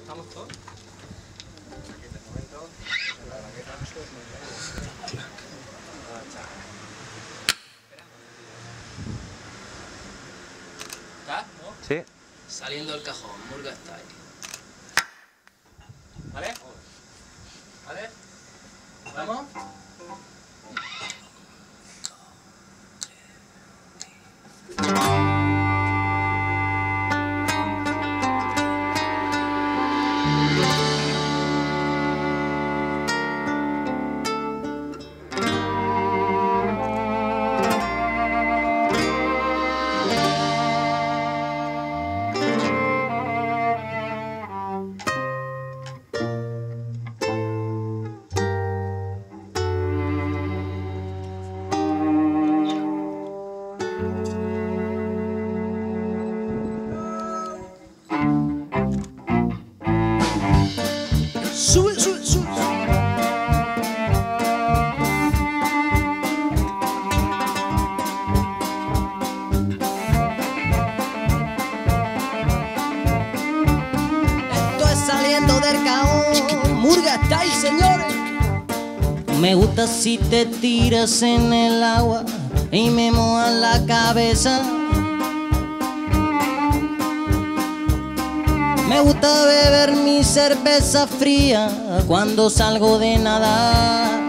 ¿Estamos todos? ¿Estás? ¿No? Sí. Saliendo del cajón, Murga Style. ¿Vale? ¿Vale? ¿Vamos? Sube, sube, sube. Esto es saliendo del caón, Murga Style, señores. Me gusta si te tiras en el agua y me mojas la cabeza. Me gusta beber mi cerveza fría cuando salgo de nadar.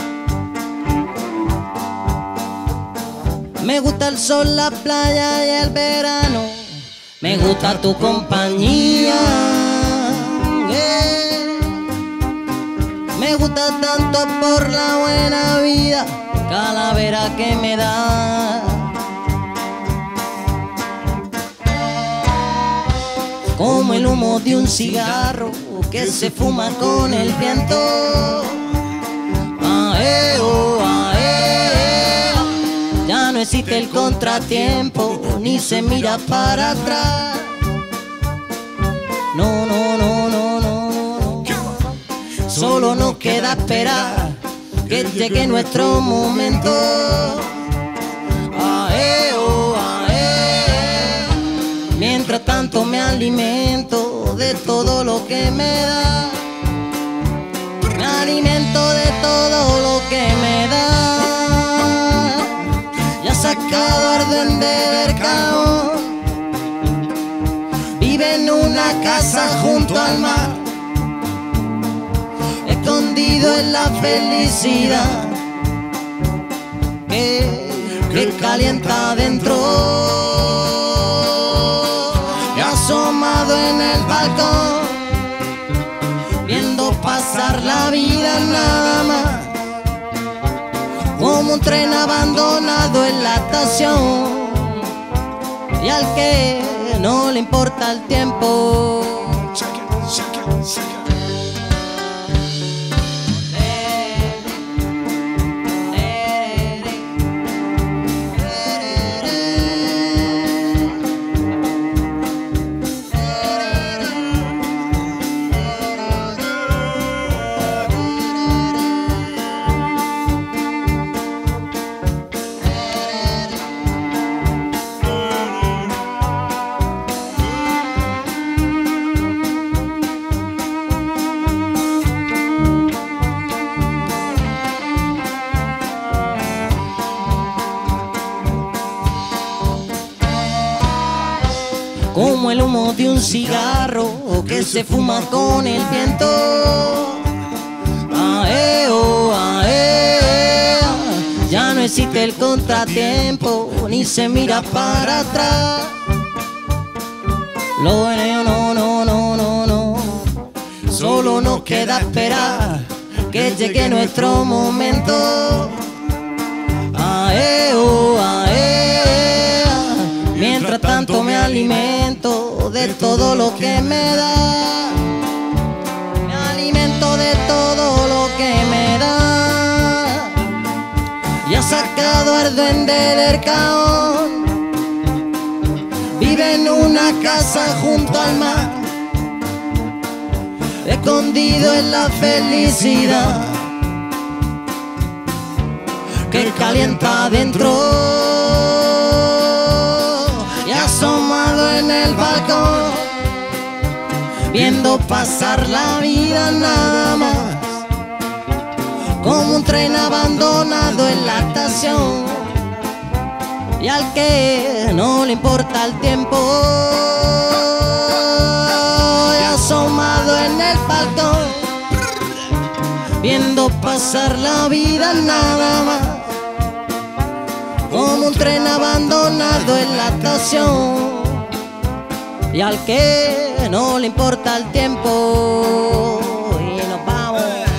Me gusta el sol, la playa y el verano. Me gusta tu compañía. Me gusta tanto por la buena vida, calavera que me da. Como el humo de un cigarro que se fuma con el viento. Aeo, aeo. Ya no existe el contratiempo, ni se mira para atrás. No, no, no, no, no, no. Solo nos queda esperar que llegue nuestro momento. Aeo, aeo. Mientras tanto me alimento de todo lo que me da. Me alimento de todo lo que me da. Ya sacado al duende del caón. Vive en una casa junto al mar, escondido en la felicidad que calienta adentro. Asomado en el balcón, viendo pasar la vida nada más, como un tren abandonado en la estación, y al que no le importa el tiempo. Como el humo de un cigarro que se fuma con el viento. Aeo, aeo. Ya no existe el contratiempo, ni se mira para atrás. Lo veo, no, no, no, no, no. Solo nos queda esperar que llegue nuestro momento. Aeo, aeo. Mientras tanto me alimento de todo lo que me da. Me alimento de todo lo que me da. Ya sacado al duende del caón. Vive en una casa junto al mar, escondido en la felicidad que calienta adentro. Y asomado en el balcón, viendo pasar la vida nada más, como un tren abandonado en la estación, y al que no le importa el tiempo, y asomado en el balcón, viendo pasar la vida nada más, como un tren abandonado en la estación, y al que no le importa el tiempo. Y nos vamos.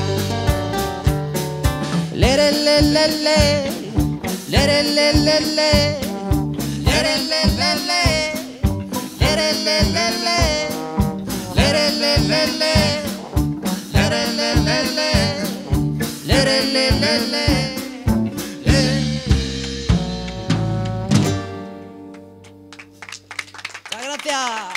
Lere, le, le, le. Lere, le, le, le. Lere, le, le, le. Lere, le, le, le. Lere, le, le, le. Lere, le, le, le. Lere, le, le, le. Gracias.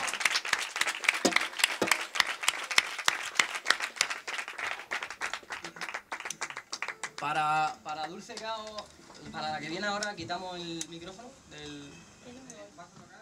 Para Dulce Cao, para la que viene ahora, quitamos el micrófono del bajo local.